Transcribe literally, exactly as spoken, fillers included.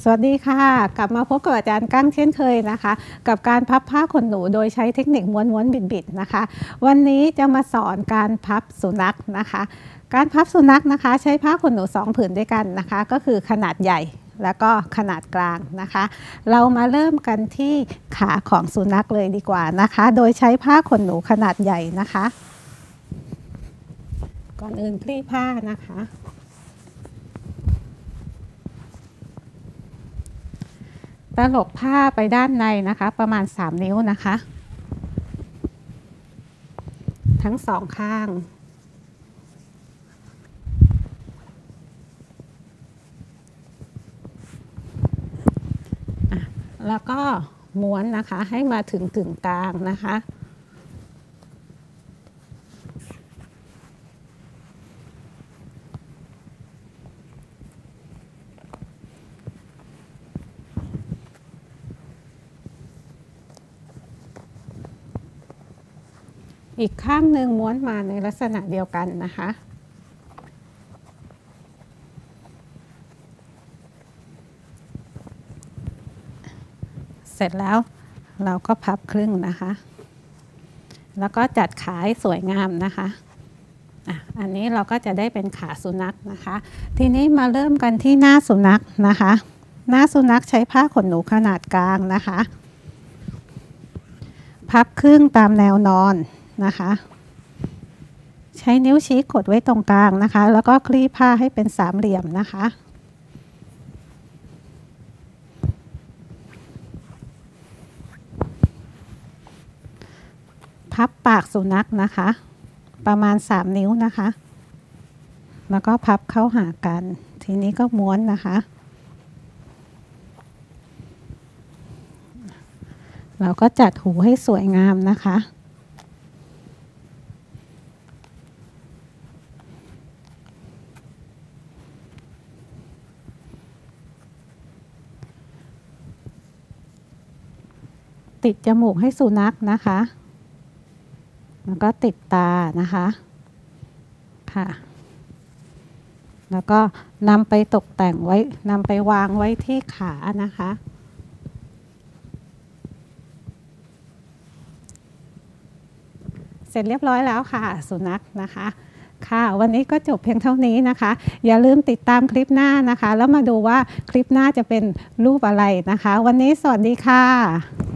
สวัสดีค่ะกลับมาพบกับอาจารย์กั้งเช่นเคยนะคะกับการพับผ้าขนหนูโดยใช้เทคนิคม้วนม้วนบิดบิดนะคะวันนี้จะมาสอนการพับสุนัขนะคะการพับสุนัขนะคะใช้ผ้าขนหนูสองผืนด้วยกันนะคะก็คือขนาดใหญ่แล้วก็ขนาดกลางนะคะเรามาเริ่มกันที่ขาของสุนัขเลยดีกว่านะคะโดยใช้ผ้าขนหนูขนาดใหญ่นะคะก่อนอื่นคลี่ผ้านะคะตลบผ้าไปด้านในนะคะประมาณสามนิ้วนะคะทั้งสองข้างแล้วก็ม้วนนะคะให้มาถึงกึ่งกลางนะคะอีกข้างหนึ่งม้วนมาในลักษณะเดียวกันนะคะเสร็จแล้วเราก็พับครึ่งนะคะแล้วก็จัดขาให้สวยงามนะคะอ่ะอันนี้เราก็จะได้เป็นขาสุนัขนะคะทีนี้มาเริ่มกันที่หน้าสุนัขนะคะหน้าสุนัขใช้ผ้าขนหนูขนาดกลางนะคะพับครึ่งตามแนวนอนนะคะใช้นิ้วชี้กดไว้ตรงกลางนะคะแล้วก็คลี่ผ้าให้เป็นสามเหลี่ยมนะคะพับปากสุนัขนะคะประมาณสามนิ้วนะคะแล้วก็พับเข้าหากันทีนี้ก็ม้วนนะคะเราก็จัดหูให้สวยงามนะคะติดจมูกให้สุนัขนะคะแล้วก็ติดตานะคะค่ะแล้วก็นำไปตกแต่งไว้นำไปวางไว้ที่ขานะคะเสร็จเรียบร้อยแล้วค่ะสุนัขนะคะค่ะวันนี้ก็จบเพียงเท่านี้นะคะอย่าลืมติดตามคลิปหน้านะคะแล้วมาดูว่าคลิปหน้าจะเป็นรูปอะไรนะคะวันนี้สวัสดีค่ะ